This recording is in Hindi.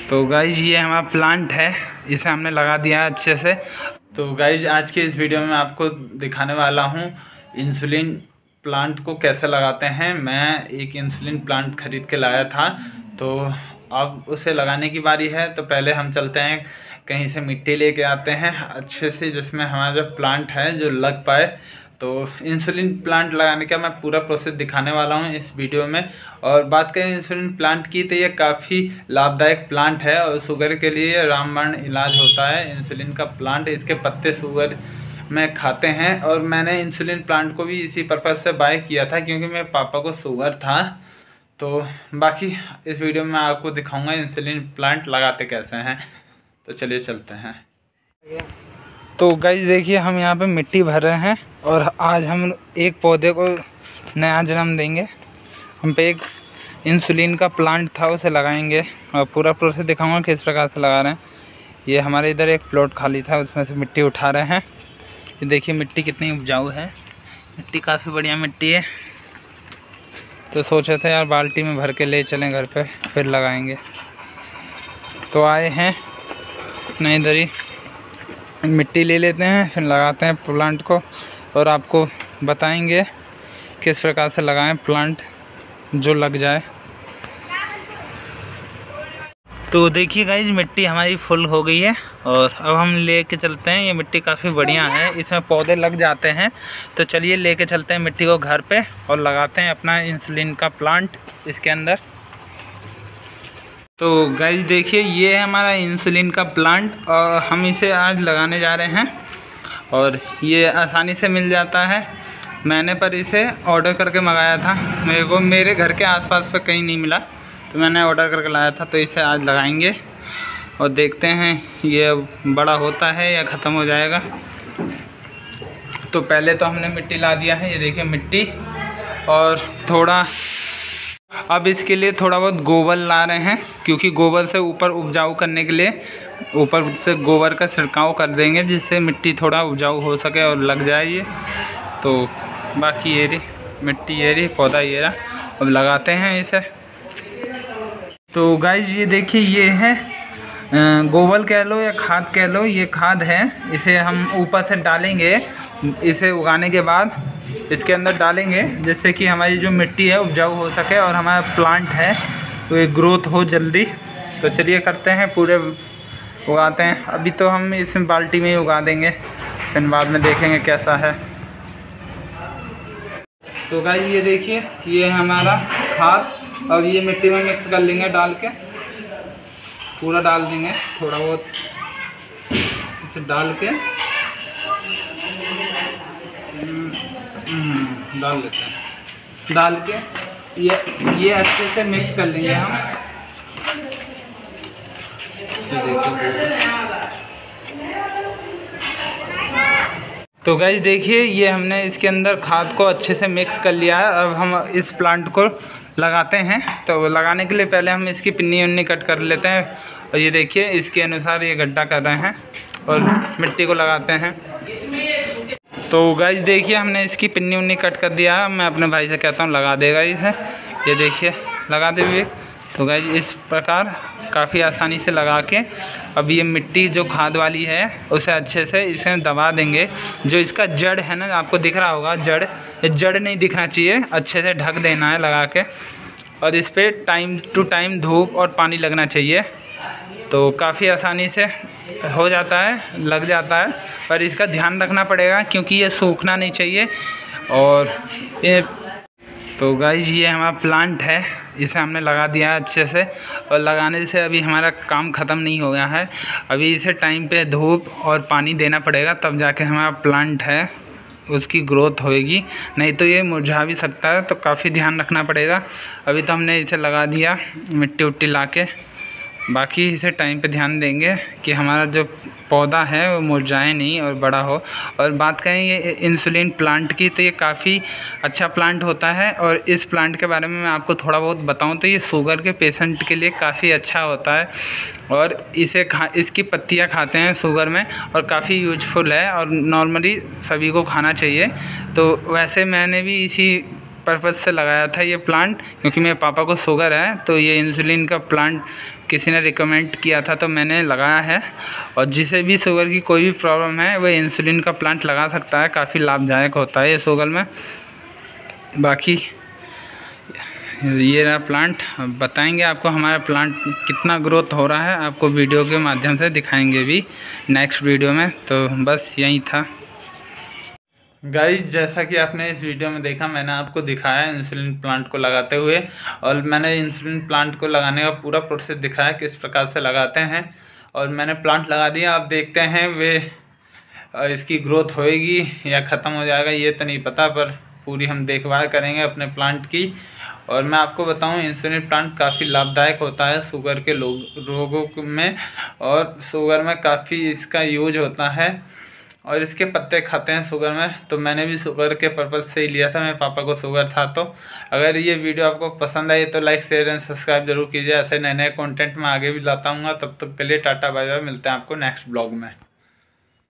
तो गाइज ये हमारा प्लांट है, इसे हमने लगा दिया है अच्छे से। तो गाइज आज के इस वीडियो में आपको दिखाने वाला हूँ इंसुलिन प्लांट को कैसे लगाते हैं। मैं एक इंसुलिन प्लांट खरीद के लाया था, तो अब उसे लगाने की बारी है। तो पहले हम चलते हैं कहीं से मिट्टी लेके आते हैं अच्छे से, जिसमें हमारा जो प्लांट है जो लग पाए। तो इंसुलिन प्लांट लगाने का मैं पूरा प्रोसेस दिखाने वाला हूँ इस वीडियो में। और बात करें इंसुलिन प्लांट की, तो ये काफ़ी लाभदायक प्लांट है और शुगर के लिए रामबाण इलाज होता है इंसुलिन का प्लांट। इसके पत्ते शुगर में खाते हैं और मैंने इंसुलिन प्लांट को भी इसी पर्पज़ से बाय किया था क्योंकि मेरे पापा को शुगर था। तो बाकी इस वीडियो में आपको दिखाऊंगा इंसुलिन प्लांट लगाते कैसे हैं। तो चलिए चलते हैं। तो गाइस देखिए, हम यहाँ पे मिट्टी भर रहे हैं और आज हम एक पौधे को नया जन्म देंगे। हम पे एक इंसुलिन का प्लांट था, उसे लगाएंगे और पूरा प्रोसेस दिखाऊंगा किस प्रकार से लगा रहे हैं। ये हमारे इधर एक प्लॉट खाली था, उसमें से मिट्टी उठा रहे हैं। ये देखिए मिट्टी कितनी उपजाऊ है, मिट्टी काफ़ी बढ़िया मिट्टी है। तो सोचे थे यार बाल्टी में भर के ले चलें घर पे, फिर लगाएंगे। तो आए हैं अपने इधर ही मिट्टी ले लेते हैं, फिर लगाते हैं प्लांट को और आपको बताएंगे किस प्रकार से लगाएं प्लांट जो लग जाए। तो देखिए गाइज मिट्टी हमारी फुल हो गई है और अब हम लेके चलते हैं। ये मिट्टी काफ़ी बढ़िया है, इसमें पौधे लग जाते हैं। तो चलिए लेके चलते हैं मिट्टी को घर पे और लगाते हैं अपना इंसुलिन का प्लांट इसके अंदर। तो गाइज देखिए ये है हमारा इंसुलिन का प्लांट और हम इसे आज लगाने जा रहे हैं और ये आसानी से मिल जाता है। मैंने पर इसे ऑर्डर करके मंगाया था, मेरे घर के आसपास पे कहीं नहीं मिला, तो मैंने ऑर्डर करके लाया था। तो इसे आज लगाएंगे और देखते हैं ये बड़ा होता है या ख़त्म हो जाएगा। तो पहले तो हमने मिट्टी ला दिया है, ये देखिए मिट्टी, और थोड़ा अब इसके लिए थोड़ा बहुत गोबर ला रहे हैं क्योंकि गोबर से ऊपर उपजाऊ करने के लिए ऊपर से गोबर का छिड़काव कर देंगे जिससे मिट्टी थोड़ा उपजाऊ हो सके और लग जाए ये। तो बाकी ये रही मिट्टी, ये रही पौधा, ये रहा। अब लगाते हैं इसे। तो गाइज ये देखिए ये है गोबर कह लो या खाद कह लो, ये खाद है। इसे हम ऊपर से डालेंगे, इसे उगाने के बाद इसके अंदर डालेंगे जिससे कि हमारी जो मिट्टी है उपजाऊ हो सके और हमारा प्लांट है तो ये ग्रोथ हो जल्दी। तो चलिए करते हैं, पूरे उगाते हैं। अभी तो हम इस बाल्टी में ही उगा देंगे, फिर बाद में देखेंगे कैसा है। तो गाइस ये देखिए ये है हमारा खाद। अब ये मिट्टी में मिक्स कर लेंगे, डाल के पूरा डाल देंगे, थोड़ा बहुत इसे डाल के डाल लेते हैं। डाल के ये अच्छे से मिक्स कर लेंगे हम। तो गाइस देखिए ये हमने इसके अंदर खाद को अच्छे से मिक्स कर लिया है। अब हम इस प्लांट को लगाते हैं। तो लगाने के लिए पहले हम इसकी पिन्नी उन्नी कट कर लेते हैं और ये देखिए इसके अनुसार ये गड्ढा कर रहे हैं और मिट्टी को लगाते हैं। तो गाइस देखिए हमने इसकी पिन्नी उन्नी कट कर दिया है। मैं अपने भाई से कहता हूँ लगा देगा इसे, ये देखिए लगा दे भी। तो गाइस इस प्रकार काफ़ी आसानी से लगा के अब ये मिट्टी जो खाद वाली है उसे अच्छे से इसे दबा देंगे। जो इसका जड़ है ना, आपको दिख रहा होगा जड़ नहीं दिखना चाहिए, अच्छे से ढक देना है लगा के। और इस पर टाइम टू टाइम धूप और पानी लगना चाहिए। तो काफ़ी आसानी से हो जाता है, लग जाता है, पर इसका ध्यान रखना पड़ेगा क्योंकि ये सूखना नहीं चाहिए। और ये तो गाइस ये हमारा प्लांट है, इसे हमने लगा दिया है अच्छे से। और लगाने से अभी हमारा काम ख़त्म नहीं हो गया है, अभी इसे टाइम पे धूप और पानी देना पड़ेगा, तब जाके हमारा प्लांट है उसकी ग्रोथ होएगी, नहीं तो ये मुरझा भी सकता है। तो काफ़ी ध्यान रखना पड़ेगा। अभी तो हमने इसे लगा दिया मिट्टी उट्टी ला के, बाकी इसे टाइम पे ध्यान देंगे कि हमारा जो पौधा है वो मुरझाए नहीं और बड़ा हो। और बात करें ये इंसुलिन प्लांट की, तो ये काफ़ी अच्छा प्लांट होता है। और इस प्लांट के बारे में मैं आपको थोड़ा बहुत बताऊं तो ये शुगर के पेशेंट के लिए काफ़ी अच्छा होता है और इसकी पत्तियां खाते हैं शुगर में और काफ़ी यूजफुल है और नॉर्मली सभी को खाना चाहिए। तो वैसे मैंने भी इसी पर्पज़ से लगाया था ये प्लांट, क्योंकि मेरे पापा को शुगर है। तो ये इंसुलिन का प्लांट किसी ने रिकमेंड किया था तो मैंने लगाया है। और जिसे भी शुगर की कोई भी प्रॉब्लम है वह इंसुलिन का प्लांट लगा सकता है, काफ़ी लाभदायक होता है ये शुगर में। बाकी ये रहा प्लांट। बताएंगे आपको हमारा प्लांट कितना ग्रोथ हो रहा है, आपको वीडियो के माध्यम से दिखाएंगे भी नेक्स्ट वीडियो में। तो बस यही था गाइस, जैसा कि आपने इस वीडियो में देखा, मैंने आपको दिखाया इंसुलिन प्लांट को लगाते हुए, और मैंने इंसुलिन प्लांट को लगाने का पूरा प्रोसेस दिखाया किस प्रकार से लगाते हैं। और मैंने प्लांट लगा दिया, आप देखते हैं वे इसकी ग्रोथ होएगी या ख़त्म हो जाएगा ये तो नहीं पता, पर पूरी हम देखभाल करेंगे अपने प्लांट की। और मैं आपको बताऊं, इंसुलिन प्लांट काफ़ी लाभदायक होता है शुगर के रोगों में, और शुगर में काफ़ी इसका यूज होता है, और इसके पत्ते खाते हैं शुगर में। तो मैंने भी शुगर के पर्पज़ से ही लिया था, मेरे पापा को शुगर था। तो अगर ये वीडियो आपको पसंद आई तो लाइक शेयर एंड सब्सक्राइब जरूर कीजिए। ऐसे नए नए कंटेंट मैं आगे भी लाता हूँ। तब तक के लिए टाटा बाय बाय, मिलते हैं आपको नेक्स्ट ब्लॉग में।